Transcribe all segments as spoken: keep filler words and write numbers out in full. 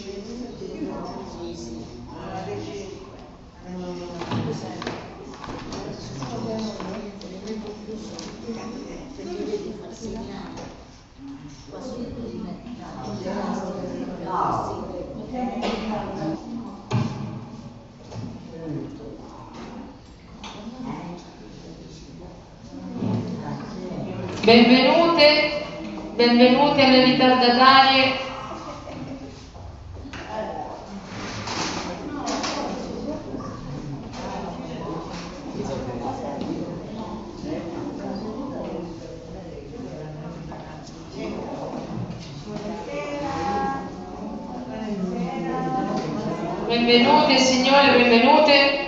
Benvenute, benvenute alle ritardatarie. Benvenute signore, benvenute.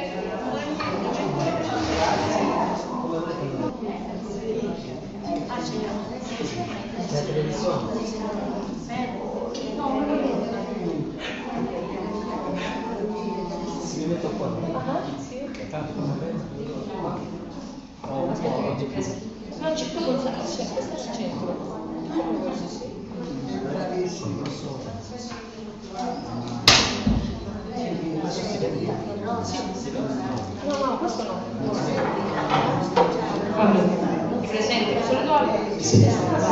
Mi metto qua. Non c'è più col faccio, questo è il centro. No, no, questo no. Allora, presente il solitore? Sì.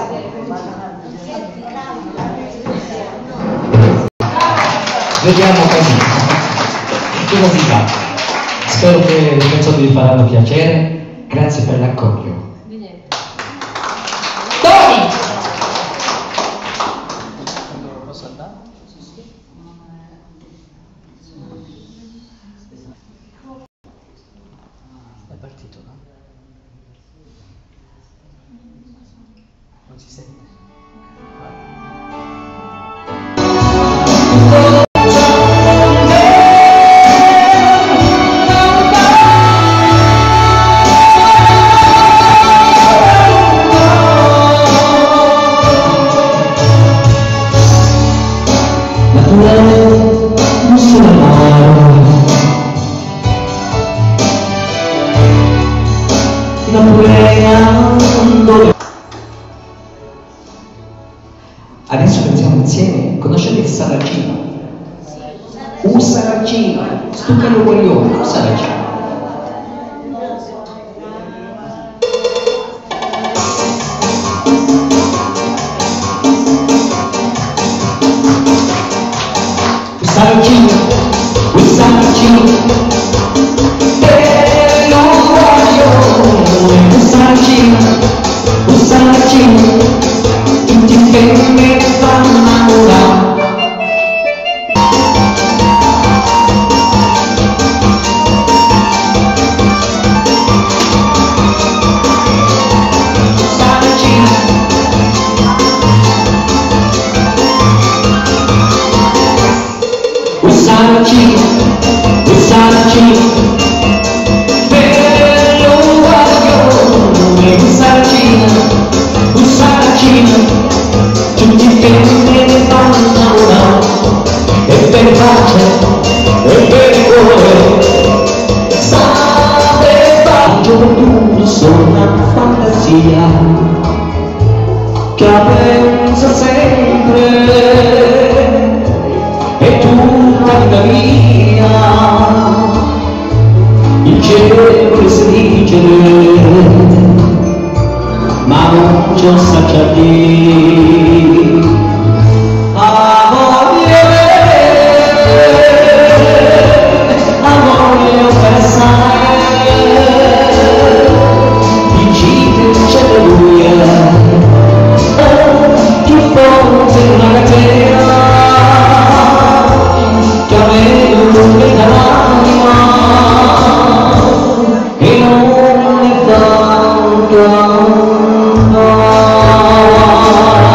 Vediamo così. Che così va. Spero che i canzoni vi faranno piacere. Grazie per l'accoglio. Tony! Posso andare? È partito, no? Non si sente? Adesso pensiamo insieme, conoscete il Saracino? Un Saracino, sto che lo voglio, un Saracino. Un Saracino, un Saracino, te lo voglio, un Saracino, un Saracino. Tutti che mi fanno innamorare. Saracino, un Saracino, un Saracino, bello guaglione, un Saracino, un Saracino. Tutti che mi fanno innamorare, e per pace, e per cuore, sapeva gioventù sono una fantasia, che pensa sempre, e tutta la vita, il cielo si dice, ma non ci sa già dire. Amore, amore, pensare, dici che c'è l'alleluia, che forse una catena, che a me non mi dà l'anima, e non mi dà l'anima.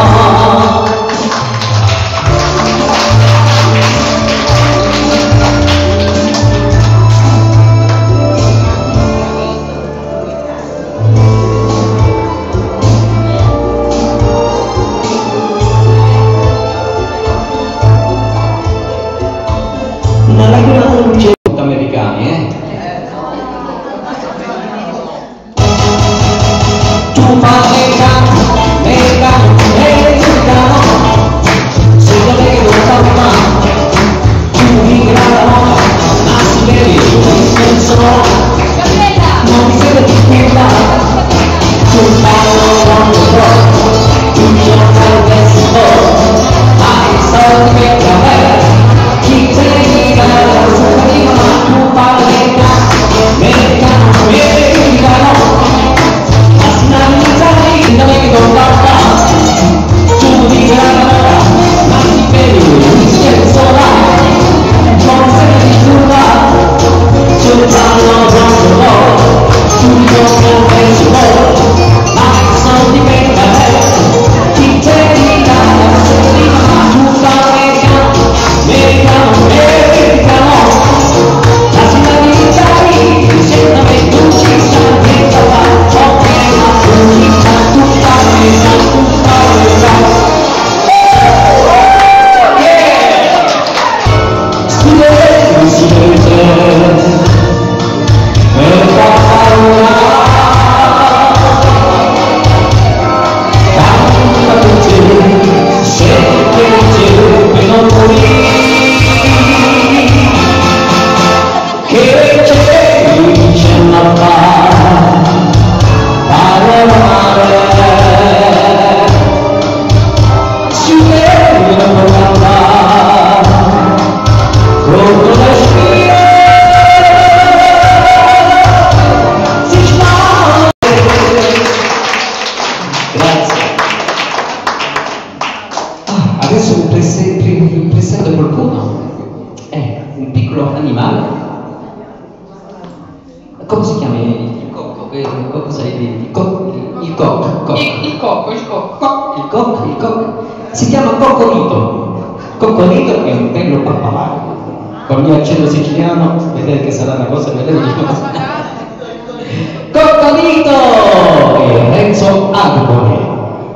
piccolo animale? Come si chiama il cocco? Che cosa il cocco? Il cocco. Il, il cocco, il cocco. Il cocco, il cocco. Si chiama coccolito. Coccolito è un bello pappagallo. Con il mio accento siciliano, vedete che sarà una cosa meravigliosa. Coccolito e Renzo Arbore.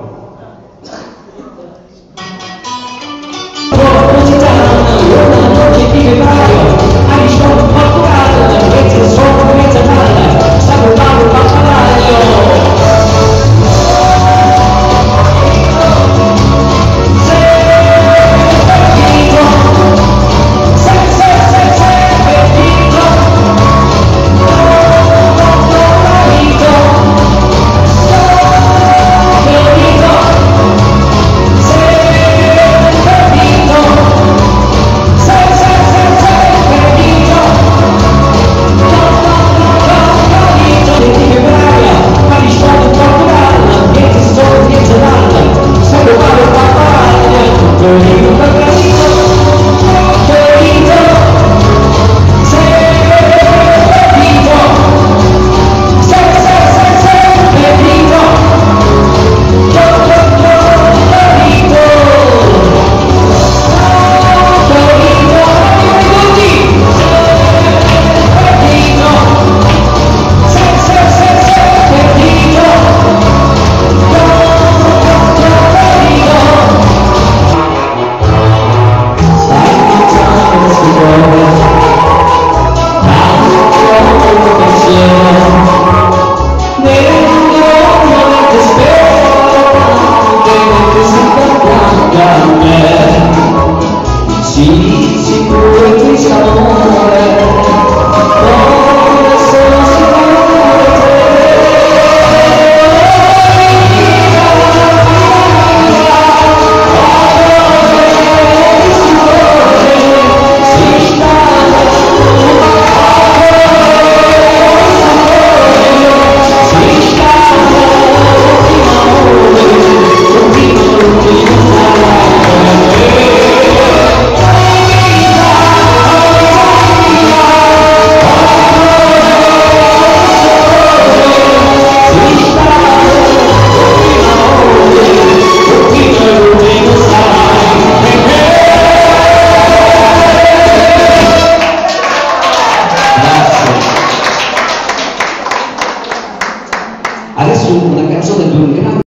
Adesso una canzone di un grande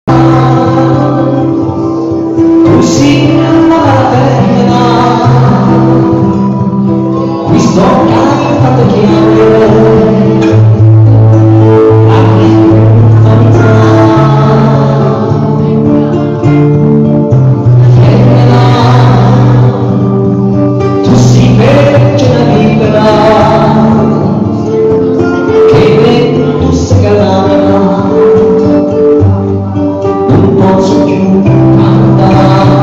così alla terra qui sto cantando chiaro la mia fanità femmina tu si vergine libera che me tu sei galana non posso più cantare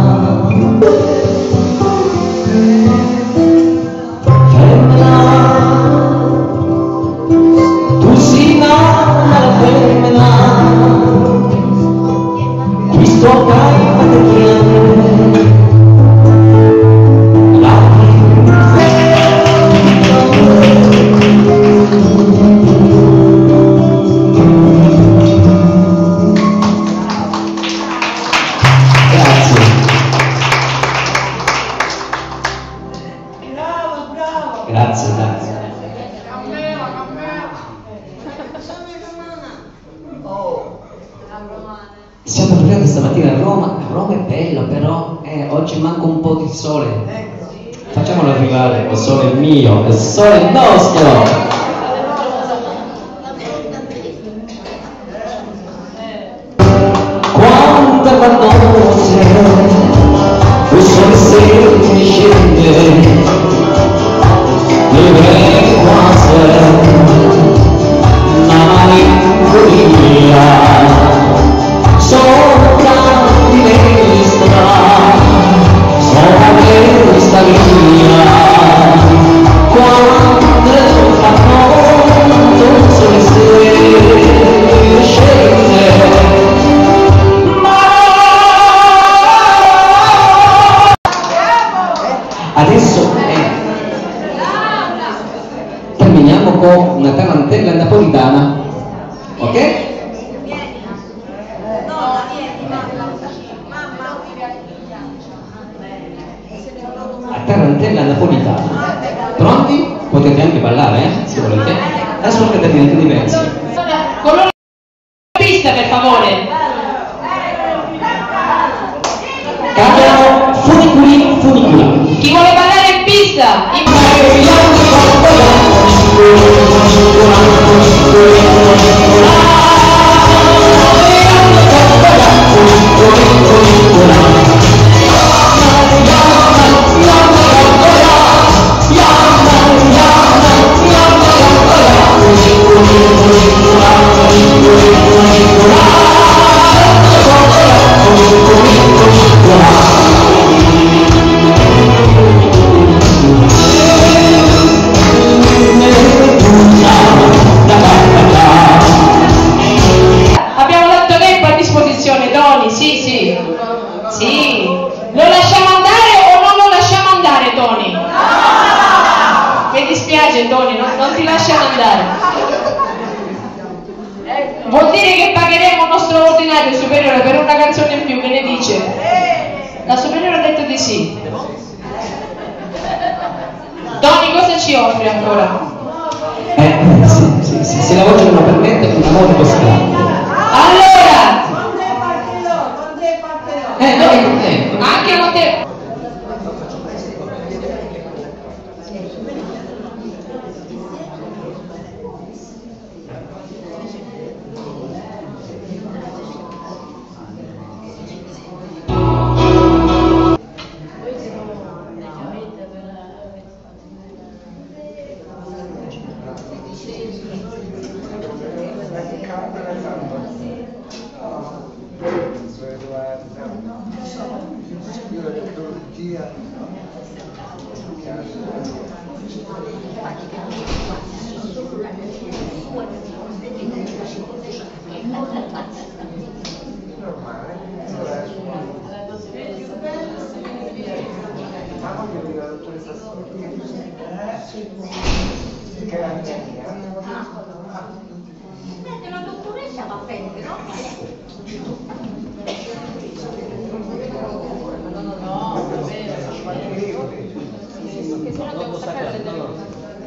femmina tu sei nata femmina qui sto cantando chiaro Grazie, grazie. Siamo arrivati stamattina a Roma. Roma è bella, però eh, oggi manca un po' di sole. Facciamolo arrivare, il sole è mio, il sole è nostro. Quanta la notte, il sole si scende. Libre quasi una malinconia sopra di destra, sopra questa linea quando fa mondo il sole si scende adesso è poco una tarantella napolitana, ok? La tarantella napolitana. Pronti? Potete anche ballare, eh? Se volete. Adesso non capite tutti i pezzi. Colore pista, per favore. Cantano funiculi funicula. Chi vuole ballare in pista? In Abbiamo tanto tempo a disposizione, Tony, sì, sì. Sì. Lo lasciamo andare o non lo lasciamo andare, Tony? Mi dispiace, Tony, non, non ti lasciamo andare. Vuol dire che pagheremo il nostro ordinario superiore per una canzone in più, che ne dice? La superiore ha detto di sì. Tony, cosa ci offri ancora? Eh, sì, sì, sì, se la voce non lo permette, un amore così grande. Allora! Eh, no, eh, Anche a te. La dottoressa va a prendere, no? Che se no devo staccare le telefonate.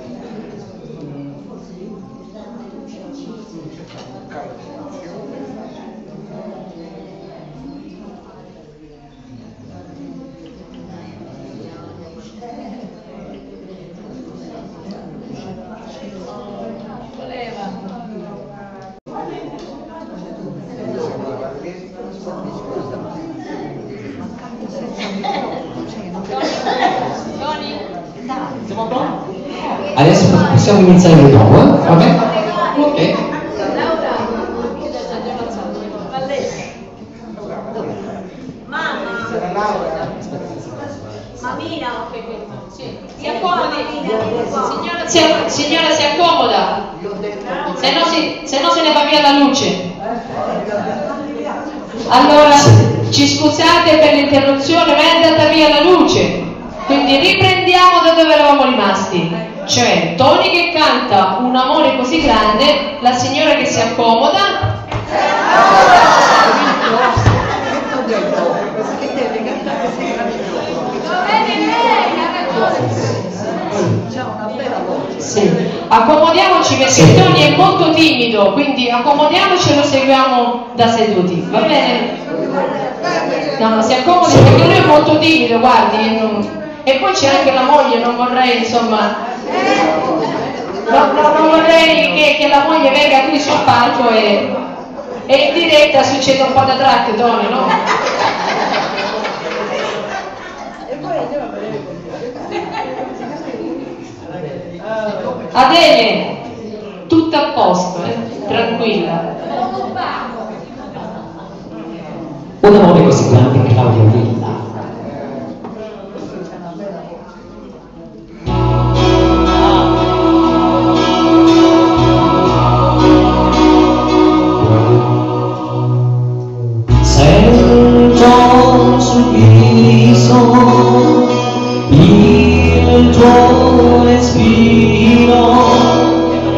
siamo pronti? Adesso possiamo iniziare di nuovo, eh? Va bene? Ok. Mamina, Sì. si accomodi. Signora, si, signora si accomoda, se no, si, se no se ne va via la luce. Allora, ci scusate per l'interruzione, ma è andata via la luce. Quindi riprendiamo da dove eravamo rimasti. Cioè, Tony che canta Un amore così grande, la signora che si accomoda. Sì. Accomodiamoci perché sì. Tony è molto timido, quindi accomodiamoci e lo seguiamo da seduti, va bene? No, no, si accomodi perché lui è molto timido, guardi, non... e poi c'è anche la moglie, non vorrei insomma, no, no, non vorrei che, che la moglie venga qui sul palco e, e in diretta succede un po' da track, Tony, no? Adele, tutto a posto, eh? Tranquilla. Un amore così grande, Claudio Villa. Sento sul viso il tuo respiro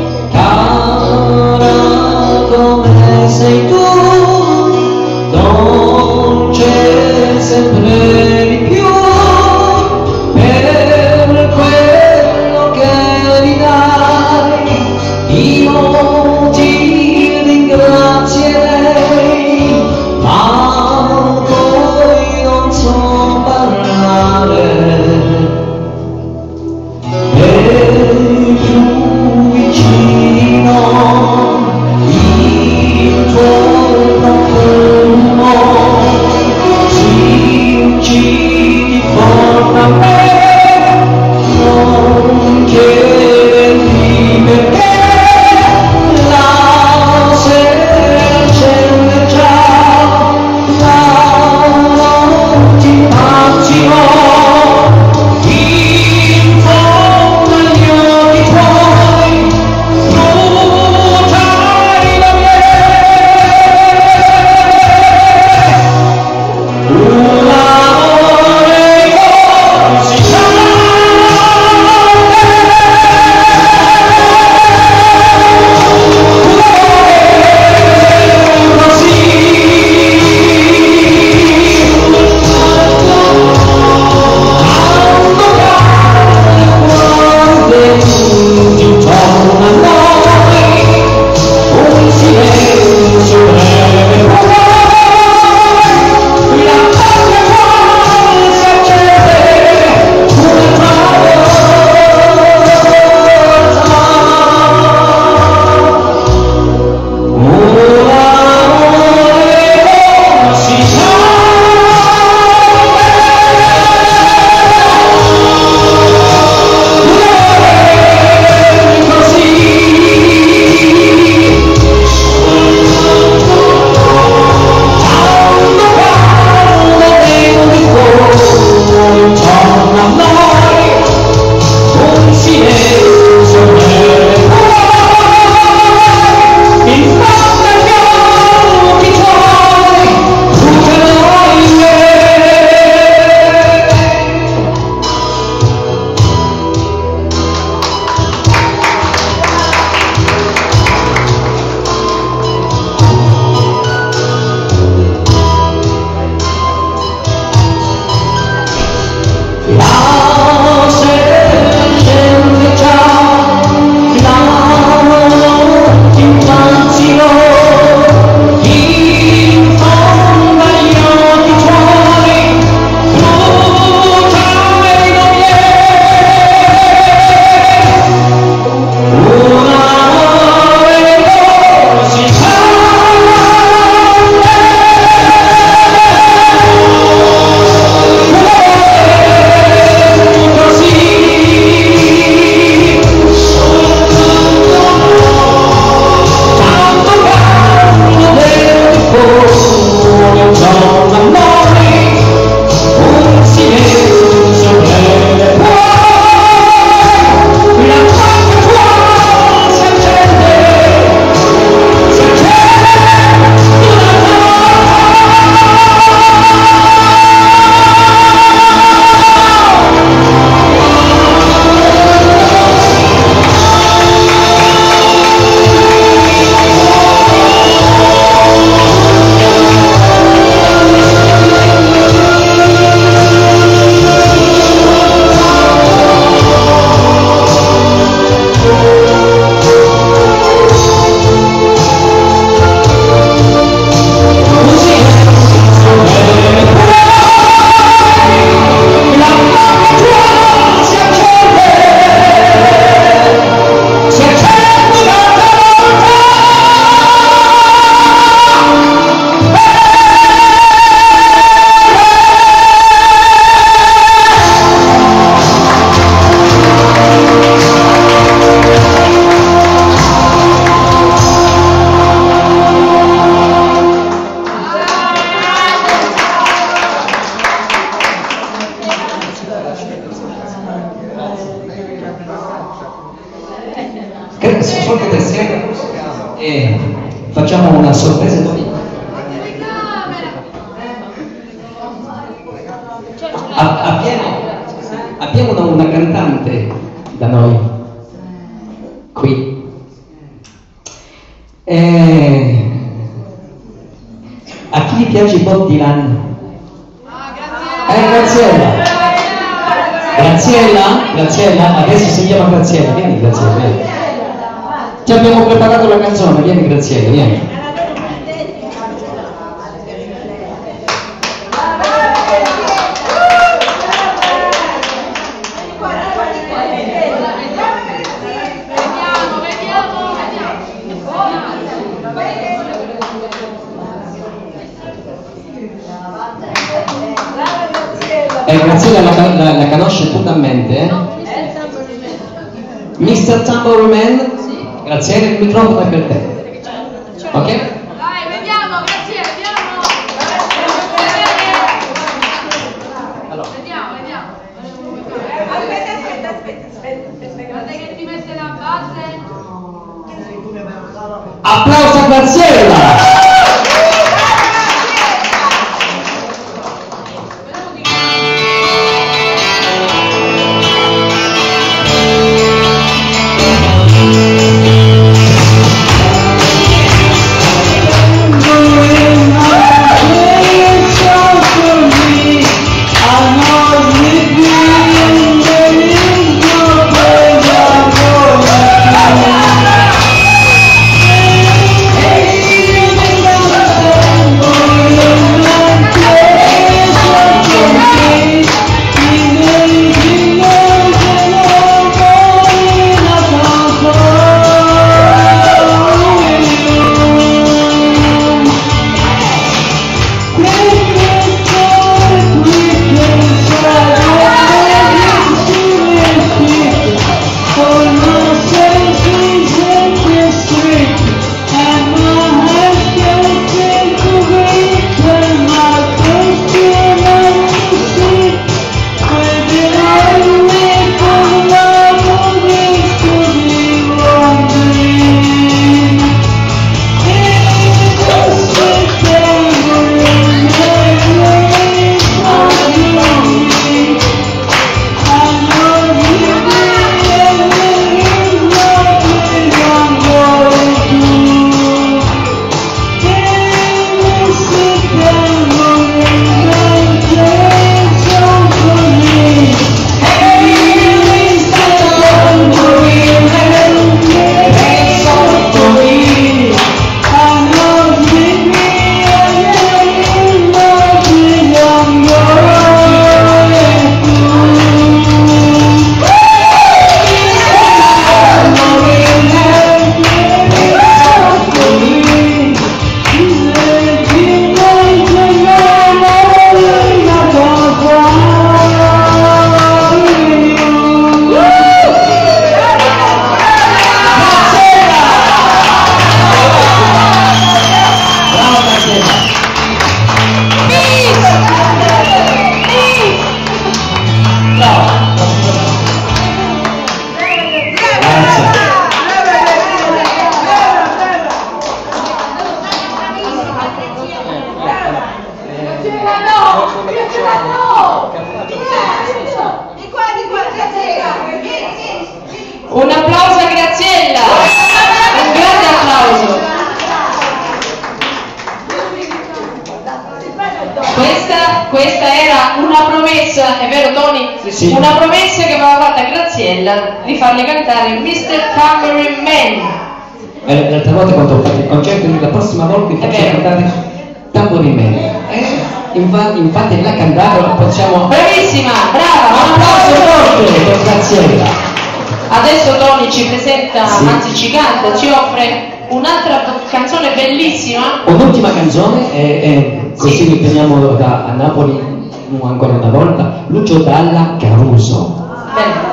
La sera scende già, la notte infanzia, in fondo agli occhi tuoi, bruciare non un amore così solo per sera e facciamo una sorpresa noi. Abbiamo, abbiamo una, una cantante da noi qui. E a chi gli piace Bob Dylan? Eh, Graziella. Graziella? Graziella? Adesso si chiama Graziella. Vieni Graziella, vieni. Ti abbiamo preparato la canzone, vieni Graziella, vieni. E Graziella la, la, la conosce totalmente, eh? mister Tambourine Man, Graziella, il microfono è per te. Ok? Dai, vediamo, Graziella, vediamo. Allora. Vediamo, vediamo. Aspetta, aspetta, aspetta, aspetta, aspetta. Guarda che ti mette la base. Applauso a Graziella! Hey, Un applauso a Graziella, un grande applauso. Questa, questa era una promessa, è vero Tony? Sì, sì. Una promessa che aveva fatta Graziella di farle cantare mister Tambourine Man. Eh, l'altra volta quando ho fatto il concerto, la prossima volta vi È faccio vero. cantare Tambourine Man. Eh, infatti, infatti la cantata possiamo... Bravissima, brava, Un applauso forte per Graziella. Adesso Tony ci presenta, Sì. anzi ci canta, ci offre un'altra canzone bellissima. Un'ultima canzone, e, e così Sì. riteniamo da, a Napoli ancora una volta, Lucio Dalla Caruso. Bene.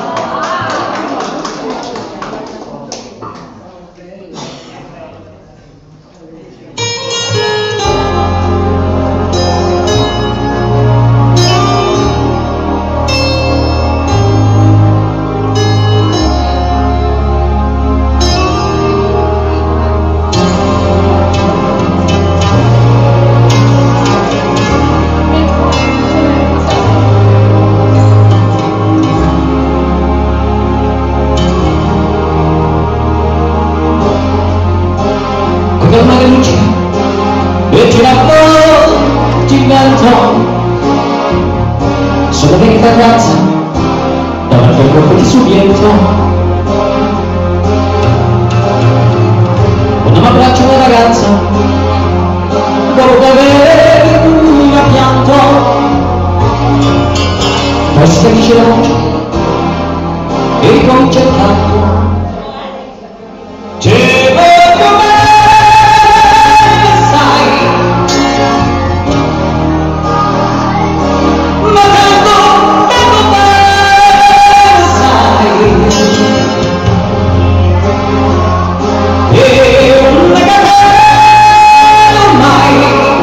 Torna che luce e tira fuori ti vento sulla vecchia terrazza davanti al corpo di subiento quando mi abbraccia una ragazza dopo che mi ha pianto poi si capisce la voce e ricomincia il canto. Ti voglio bene, sai, ma tanto, tanto bene, sai, e non ne capirò mai,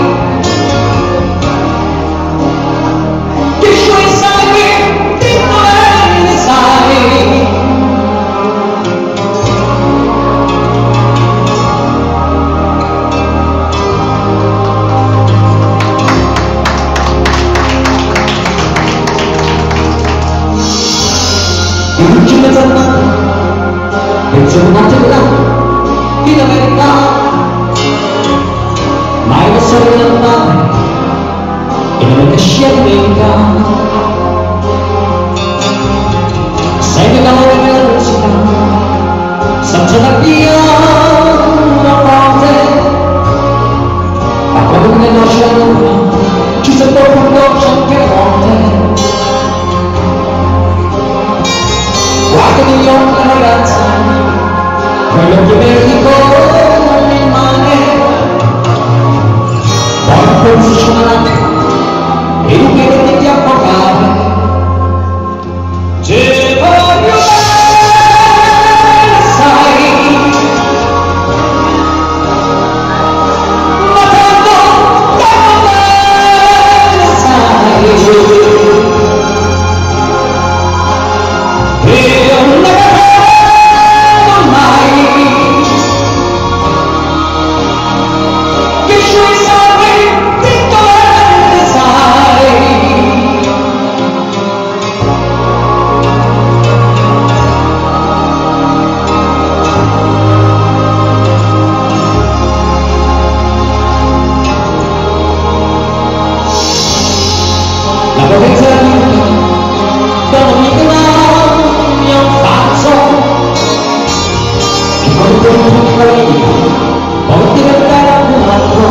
che sciogli sangue, ti bene, sai. Luci mezzanotte, penso un attimo là, di la verità, mai lo so di andare, e non è che scelga. Sai che l'amore nella musica, senza da via una parte, ma quando ne lascia l'ora, ci sento un dolce anche forte. Guardo negli occhi la ragazza, quello che verdi con il mare, poi pensi c'è una lacrima e non mi vedi di affogare. Ti voglio bene, sai, ma tanto, tanto bene, sai. E non ne capirò mai, che sciogli sangue, ti bene, sai. La potenza della vita, da ogni grado mi ha un falso, che con quel piccolo io può diventare un altro,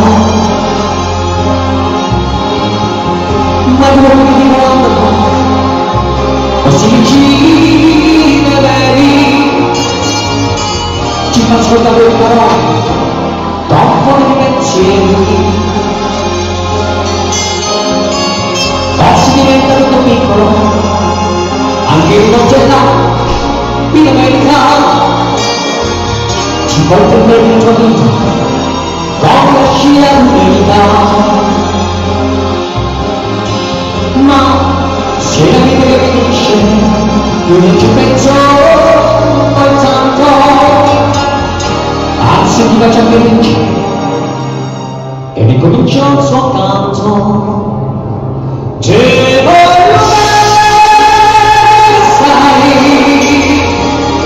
ma due mi dicono, così vicini e veri, ci fa ascoltare le parole, dopo i pensieri. Si diventa tutto piccolo, anche il congellato in America, ci porta il bel tuo vita, come la scia d'unità. Ma se la vita che finisce, io non ci penso poi tanto, anzi ti faccio felice, e ricomincia il suo canto. Ti voglio bene, sai,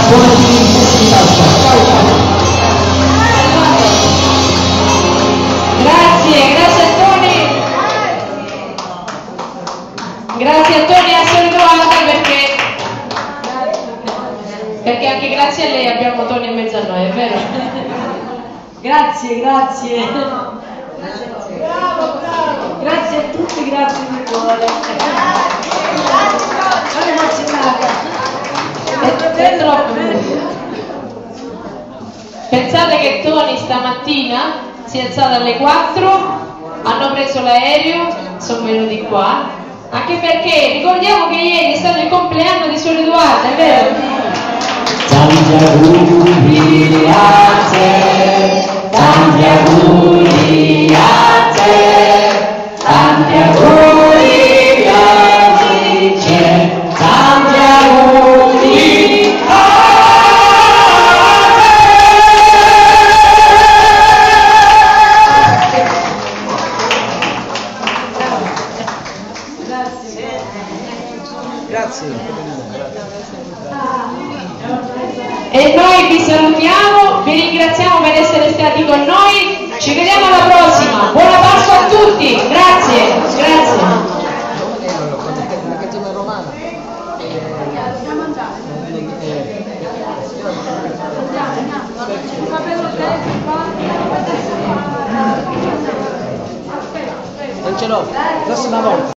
buona festività. Ciao ciao. Grazie, grazie a Tony. Grazie a Tony e a Sole Edoarda perché, perché anche grazie a lei abbiamo Tony in mezzo a noi, è vero? Grazie, grazie. Bravo, bravo. Grazie a tutti, grazie di cuore. Sono emozionata. È, è troppo. Pensate che Tony stamattina si è alzato alle quattro, hanno preso l'aereo, sono venuti qua, anche perché ricordiamo che ieri è stato il compleanno di Sole Edoarda, è vero? Tanti auguri a te, tanti auguri a te, tanti auguri amici, tanti auguri a E noi vi salutiamo, vi ringraziamo per essere stati con noi, ci vediamo alla prossima, buona Pasqua a tutti, grazie, grazie. La canzone romana. Andiamo andare. Sapevo Non ce l'ho, prossima volta.